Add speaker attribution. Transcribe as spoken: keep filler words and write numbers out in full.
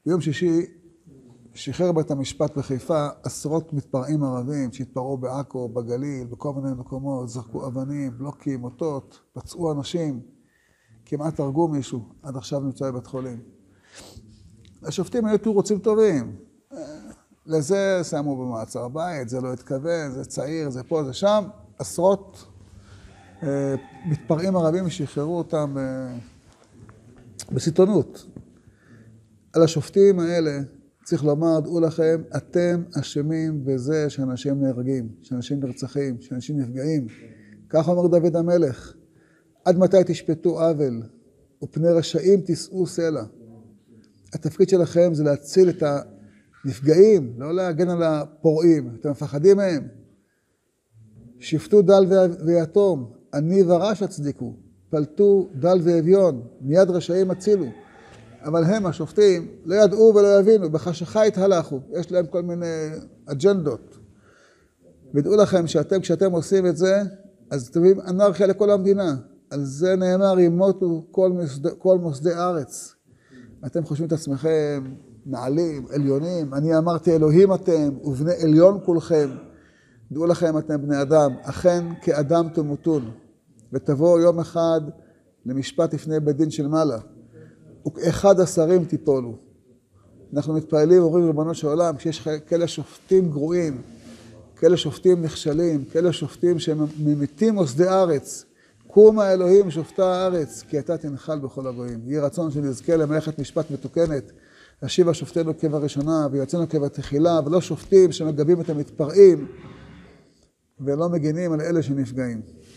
Speaker 1: ביום שישי שחרר בית המשפט בחיפה עשרות מתפרעים ערבים שהתפרעו בעכו, בגליל, בכל מיני מקומות, זרקו אבנים, בלוקים, מוטות, פצעו אנשים, כמעט הרגו מישהו, עד עכשיו נמצא בבית חולים. השופטים היו תירוצים טובים. לזה שמו במעצר בית, זה לא התכוון, זה צעיר, זה פה, זה שם. עשרות אה, מתפרעים ערבים שחררו אותם אה, בסיטונות. על השופטים האלה צריך לומר, דעו לכם, אתם אשמים בזה שאנשים נהרגים, שאנשים נרצחים, שאנשים נפגעים. כך אומר דוד המלך, עד מתי תשפטו עוול, ופני רשעים תישאו סלע. התפקיד שלכם זה להציל את הנפגעים, לא להגן על הפורעים, אתם מפחדים מהם. שפטו דל ויתום, עני ורש הצדיקו, פלטו דל ואביון, מיד רשעים הצילו. אבל הם, השופטים, לא ידעו ולא יבינו, בחשכה התהלכו, יש להם כל מיני אג'נדות. ודעו לכם שאתם, כשאתם עושים את זה, אז תביאים אנרכיה לכל המדינה. על זה נאמר, ימותו כל מוסדי, כל מוסדי ארץ. אתם חושבים את עצמכם נעלים, עליונים, אני אמרתי אלוהים אתם, ובני עליון כולכם. דעו לכם, אתם בני אדם, אכן כאדם תמותון, ותבואו יום אחד למשפט לפני בית דין של מעלה. וכאחד השרים תיפולו. אנחנו מתפעלים, אומרים ריבונו של עולם, כשיש כאלה שופטים גרועים, כאלה שופטים נכשלים, כאלה שופטים שממיתים מוסדי ארץ, קום האלוהים שופטה הארץ, כי אתה תנחל בכל הגויים. יהי רצון שנזכה למלאכת משפט מתוקנת, להשיב שופטינו כבראשונה, ויועצינו כבתחילה, ולא שופטים שמגבים את המתפרעים, ולא מגינים על אלה שנפגעים.